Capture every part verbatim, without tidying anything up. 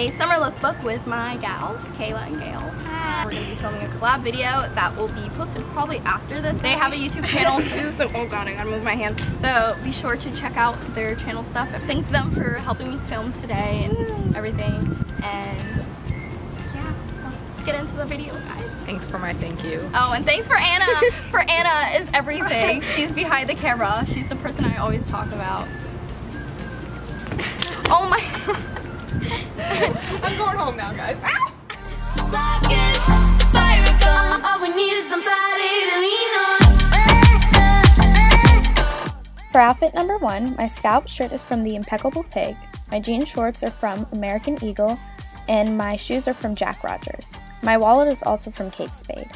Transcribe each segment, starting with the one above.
a summer lookbook with my gals, Kayla and Gail. We're going to be filming a collab video that will be posted probably after this. They have a YouTube channel too, so oh god, I gotta move my hands. So be sure to check out their channel stuff. Thank them for helping me film today and everything. And yeah, let's just get into the video, guys. Thanks for my thank you. Oh, and thanks for Anna. For Anna is everything. She's behind the camera. She's the person I always talk about. Oh my. I'm going home now, guys. Ow! For outfit number one, my scalp shirt is from the Impeccable Pig, my jean shorts are from American Eagle, and my shoes are from Jack Rogers. My wallet is also from Kate Spade.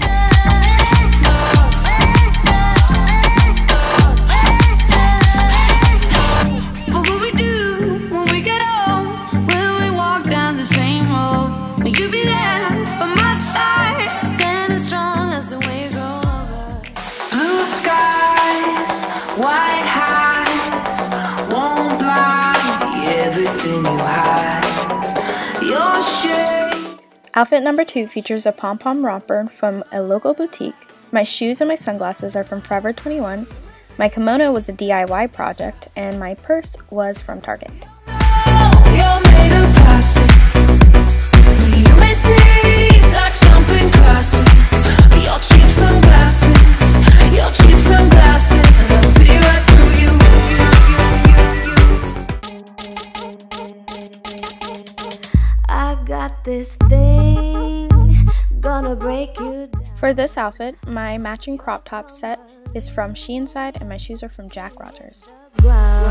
What will we do when we get old? Will we walk down the same road? Will you be there by my side, standing strong as the waves roll over? Blue skies, white highs, won't blind everything you hide. Your shade. Outfit number two features a pom-pom romper from a local boutique. My shoes and my sunglasses are from Forever twenty-one. My kimono was a D I Y project, and my purse was from Target. You're made of plastic. You may seem like something classic. Your cheap sunglasses, your cheap sunglasses, and I see right through you. I got this thing gonna break you down. For this outfit, my matching crop top set is from Sheinside, and my shoes are from Jack Rogers. You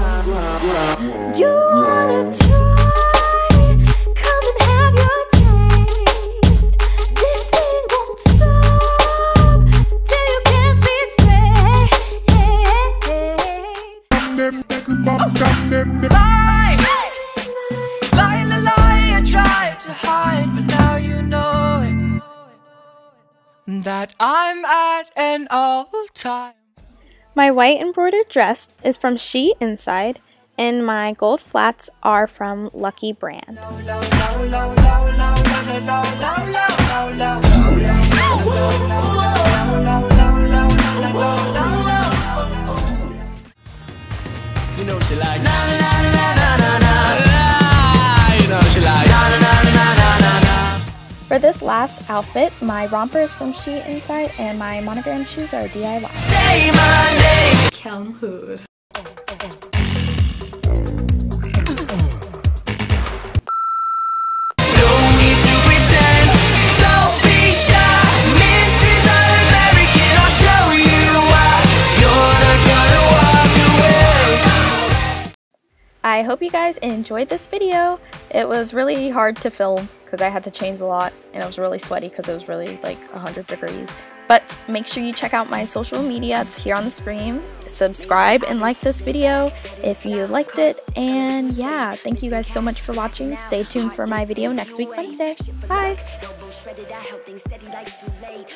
wanna try? Come and have your taste. This thing won't stop till you can't see straight. Lie, lie, lie, lie. I tried to hide, but now you know it. That I'm at an all-time. My white embroidered dress is from Sheinside, and my gold flats are from Lucky Brand. You know she like na na na na na na. You know she like na na na na na na. For this last outfit, my romper is from Sheinside, and my monogram shoes are D I Y. Say my name. Kelm Hood. No need to pretend. Don't be shy, Missus All-American. I'll show you why. You're not gonna walk away. I hope you guys enjoyed this video. It was really hard to film because I had to change a lot, and it was really sweaty because it was really like one hundred degrees. But make sure you check out my social media. It's here on the screen. Subscribe and like this video if you liked it. And yeah, thank you guys so much for watching. Stay tuned for my video next week, Wednesday. Bye!